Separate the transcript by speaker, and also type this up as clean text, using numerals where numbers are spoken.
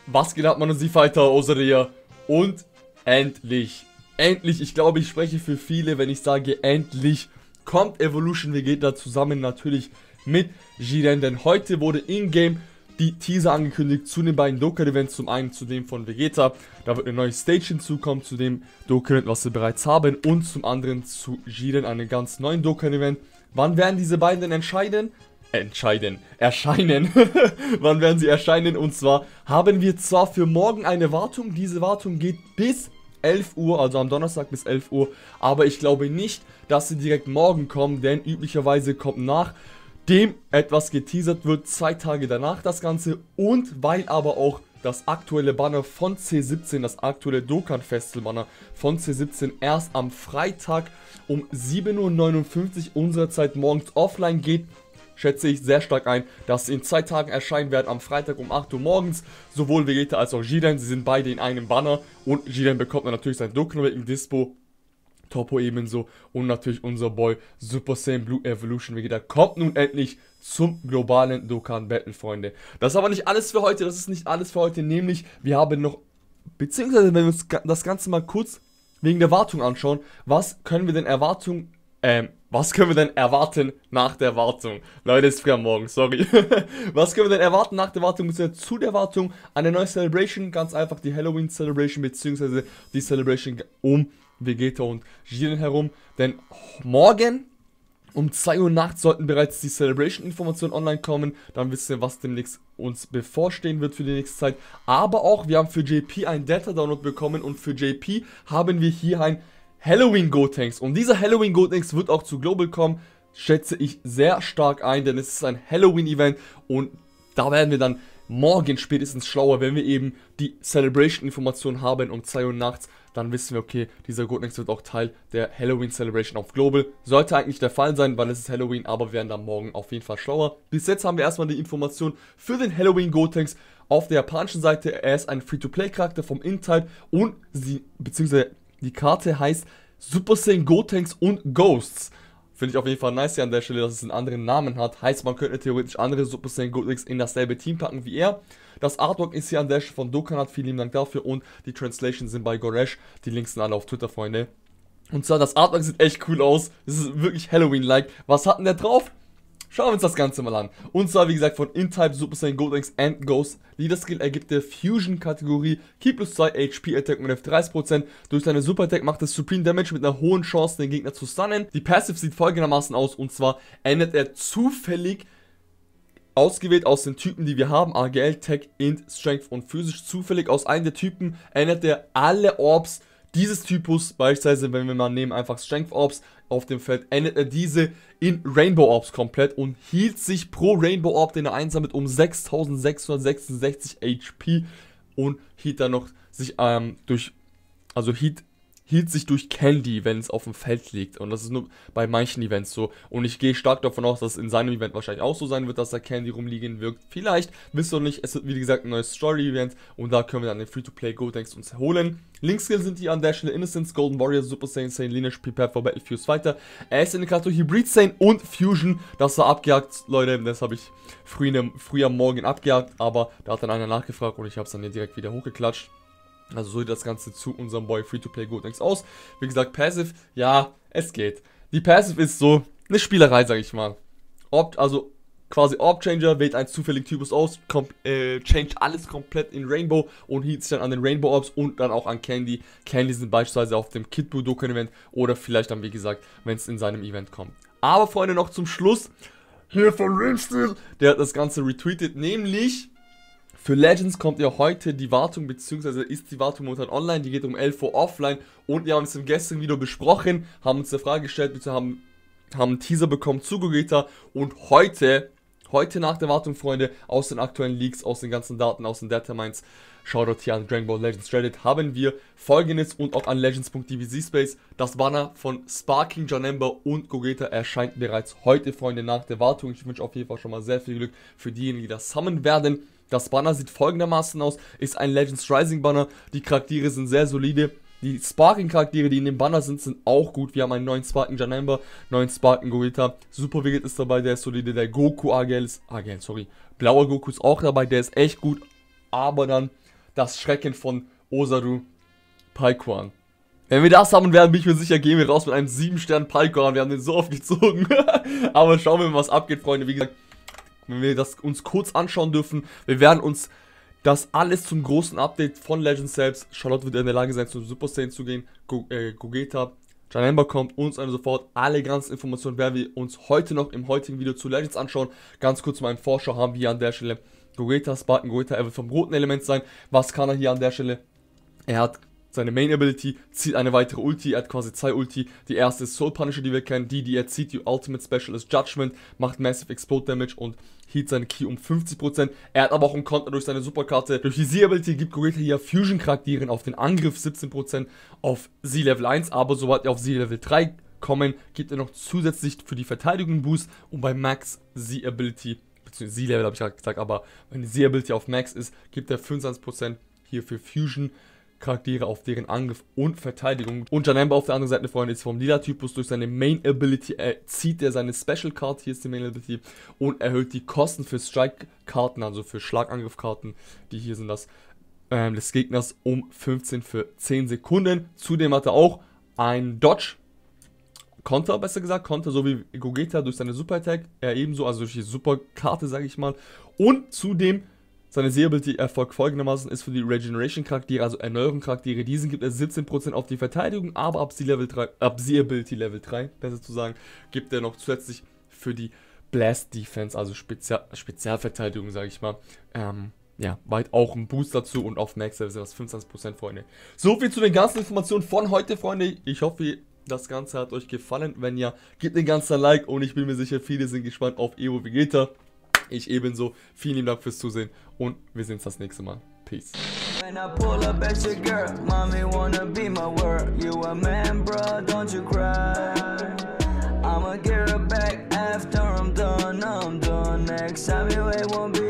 Speaker 1: Was geht ab, Mann und Sie Fighter, Oseria? Und endlich, ich glaube, ich spreche für viele, wenn ich sage, endlich kommt Evolution Vegeta zusammen natürlich mit Jiren, denn heute wurde in-game die Teaser angekündigt zu den beiden Dokkan-Events, zum einen zu dem von Vegeta, da wird eine neue Stage hinzukommen, zu dem Dokkan-Event, was wir bereits haben, und zum anderen zu Jiren, einen ganz neuen Dokkan-Event. Wann werden diese beiden denn erscheinen? Wann werden sie erscheinen? Und zwar haben wir zwar für morgen eine Wartung, diese Wartung geht bis 11 Uhr, also am Donnerstag bis 11 Uhr, aber ich glaube nicht, dass sie direkt morgen kommen, denn üblicherweise kommt nach dem etwas geteasert wird, 2 Tage danach das Ganze, und weil aber auch das aktuelle Banner von C17, das aktuelle Dokkan-Festival-Banner von C17 erst am Freitag um 7:59 Uhr unserer Zeit morgens offline geht, schätze ich sehr stark ein, dass sie in 2 Tagen erscheinen werden, am Freitag um 8 Uhr morgens, sowohl Vegeta als auch Jiren, sie sind beide in einem Banner, und Jiren bekommt dann natürlich sein Dokkan im Dispo, Toppo ebenso, und natürlich unser Boy Super Saiyan Blue Evolution Vegeta kommt nun endlich zum globalen Dokkan Battle, Freunde. Das ist aber nicht alles für heute, nämlich wir haben noch, beziehungsweise wenn wir uns das Ganze mal kurz wegen der Wartung anschauen, was können wir denn erwarten nach der Wartung? Leute, ist früh am Morgen, sorry. Was können wir denn erwarten nach der Wartung, beziehungsweise zu der Wartung? Eine neue Celebration, ganz einfach die Halloween Celebration, beziehungsweise die Celebration um Vegeta und Jiren herum. Denn morgen um 2 Uhr nachts sollten bereits die Celebration-Informationen online kommen. Dann wissen wir, was demnächst uns bevorstehen wird für die nächste Zeit. Aber auch, wir haben für JP einen Data-Download bekommen, und für JP haben wir hier ein Halloween Gotenks, und dieser Halloween Gotenks wird auch zu Global kommen, schätze ich sehr stark ein, denn es ist ein Halloween Event, und da werden wir dann morgen spätestens schlauer, wenn wir eben die Celebration Information haben um 2 Uhr nachts, dann wissen wir, okay, dieser Gotenks wird auch Teil der Halloween Celebration auf Global. Sollte eigentlich der Fall sein, weil es ist Halloween, aber wir werden dann morgen auf jeden Fall schlauer. Bis jetzt haben wir erstmal die Information für den Halloween Gotenks auf der japanischen Seite. Er ist ein Free-to-Play-Charakter vom In-Type, und beziehungsweise die Karte heißt Super Saiyan Gotenks und Ghosts. Finde ich auf jeden Fall nice hier an der Stelle, dass es einen anderen Namen hat. Heißt, man könnte theoretisch andere Super Saiyan Gotenks in dasselbe Team packen wie er. Das Artwork ist hier an der Stelle von Dokkan, vielen lieben Dank dafür. Und die Translations sind bei Goresh. Die Links sind alle auf Twitter, Freunde. Und zwar, das Artwork sieht echt cool aus. Es ist wirklich Halloween-like. Was hat denn der drauf? Schauen wir uns das Ganze mal an. Und zwar, wie gesagt, von In-Type Super Saiyan Gotenks and Ghosts. Leader Skill ergibt der Fusion-Kategorie Ki plus 2 HP Attack und F30%. Durch seine Super Attack macht es Supreme Damage mit einer hohen Chance, den Gegner zu stunnen. Die Passive sieht folgendermaßen aus, und zwar ändert er zufällig, ausgewählt aus den Typen, die wir haben, AGL, Tech, Int, Strength und Physisch, zufällig aus einem der Typen ändert er alle Orbs dieses Typus, beispielsweise wenn wir mal nehmen einfach Strength Orbs auf dem Feld, ändert er diese in Rainbow Orbs komplett und hielt sich pro Rainbow Orb, den er einsammelt, um 6666 HP, und hielt dann noch sich hielt sich durch Candy, wenn es auf dem Feld liegt. Und das ist nur bei manchen Events so. Und ich gehe stark davon aus, dass es in seinem Event wahrscheinlich auch so sein wird, dass da Candy rumliegen wird. Vielleicht, wisst ihr noch nicht. Es wird, wie gesagt, ein neues Story-Event. Und da können wir dann den Free-to-Play Gotenks uns holen. Link-Skill sind die an der Stelle Innocence, Golden Warrior, Super Saiyan, Saiyan Lineage, Prepare for Battle, Fuse Fighter. Er ist Indikator Hybrid Saiyan und Fusion. Das war abgejagt, Leute. Das habe ich früh am Morgen abgejagt. Aber da hat dann einer nachgefragt und ich habe es dann hier direkt wieder hochgeklatscht. Also so sieht das Ganze zu unserem Boy Free-to-Play Gotenks aus. Wie gesagt, Passive, ja, es geht. Die Passive ist so eine Spielerei, sag ich mal. Also quasi Orb-Changer, wählt einen zufälligen Typus aus, change alles komplett in Rainbow und hielt sich dann an den Rainbow Orbs und dann auch an Candy. Candy sind beispielsweise auf dem Kid Buu Dokkan Event oder vielleicht dann, wie gesagt, wenn es in seinem Event kommt. Aber Freunde, noch zum Schluss, hier von Rimstill, der hat das Ganze retweetet, nämlich für Legends kommt ja heute die Wartung, beziehungsweise ist die Wartung momentan online, die geht um 11 Uhr offline, und wir haben es im gestrigen Video besprochen, haben uns eine Frage gestellt, beziehungsweise haben einen Teaser bekommen zu Gogeta, und heute nach der Wartung, Freunde, aus den aktuellen Leaks, aus den ganzen Daten, aus den Datamines, Shoutout hier an Dragon Ball Legends Reddit, haben wir folgendes, und auch an Legends.dvz Space, das Banner von Sparking, Janemba und Gogeta erscheint bereits heute, Freunde, nach der Wartung. Ich wünsche auf jeden Fall schon mal sehr viel Glück für diejenigen, die das summonen werden. Das Banner sieht folgendermaßen aus, ist ein Legends Rising Banner, die Charaktere sind sehr solide, die Sparking-Charaktere, die in dem Banner sind auch gut. Wir haben einen neuen Sparking Janemba, neuen Sparking Gogeta, Super Vegeta ist dabei, der ist solide, der Goku blauer Goku ist auch dabei, der ist echt gut, aber dann das Schrecken von Osaru Paikuan. Wenn wir das haben, bin ich mir sicher, gehen wir raus mit einem 7-Stern Paikuan. Wir haben den so oft gezogen. Aber schauen wir mal, was abgeht, Freunde. Wie gesagt, wenn wir das uns kurz anschauen dürfen, wir werden uns das alles zum großen Update von Legends selbst. Charlotte wird in der Lage sein, zum Super Saiyan zu gehen. Gogeta, Janemba kommt und so weiter und so fort. Alle ganzen Informationen werden wir uns heute noch im heutigen Video zu Legends anschauen. Ganz kurz mal einen Vorschau haben wir hier an der Stelle. Gogeta, Spartan Gogeta, er wird vom roten Element sein. Was kann er hier an der Stelle? Er hat seine Main Ability, zieht eine weitere Ulti, er hat quasi 2 Ulti. Die erste ist Soul Punisher, die wir kennen, die er zieht, die Ultimate Special ist Judgment, macht Massive Explode Damage und healt seine Ki um 50%. Er hat aber auch einen Konter durch seine Superkarte. Durch die Z-Ability gibt Gogeta hier Fusion-Charakteren auf den Angriff 17%, auf Z-Level 1, aber sobald er auf Z-Level 3 kommen, gibt er noch zusätzlich für die Verteidigung Boost und bei Max Z-Ability, beziehungsweise Z-Level habe ich gerade gesagt, aber wenn die Z-Ability auf Max ist, gibt er 25% hier für Fusion Charaktere auf deren Angriff und Verteidigung. Und Janemba auf der anderen Seite, Freunde, ist vom Lila-Typus. Durch seine Main-Ability zieht er seine Special-Card, hier ist die Main-Ability, und erhöht die Kosten für Strike-Karten, also für Schlagangriff-Karten, die hier sind des Gegners, um 15 für 10 Sekunden. Zudem hat er auch ein Dodge, Konter, besser gesagt, Konter, so wie Gogeta durch seine Super-Attack, er ebenso, also durch die Super-Karte, sage ich mal. Und zudem seine Z-Ability erfolgt folgendermaßen, ist für die Regeneration-Charaktere, also Erneuerung-Charaktere. Diesen gibt er 17% auf die Verteidigung, aber ab Z-Ability Level 3, besser zu sagen, gibt er noch zusätzlich für die Blast-Defense, also Spezialverteidigung, sage ich mal, ja, weit auch ein Boost dazu und auf Max-Level sind das 25%, Freunde. So viel zu den ganzen Informationen von heute, Freunde. Ich hoffe, das Ganze hat euch gefallen. Wenn ja, gebt den ganzen Like und ich bin mir sicher, viele sind gespannt auf Evo Vegeta. Ich ebenso. Vielen lieben Dank fürs Zusehen und wir sehen uns das nächste Mal. Peace. When I pull up at your girl, mommy wanna be my world. You a man, bro, don't you cry. I'ma get her back after I'm done. Next time you ain't won't be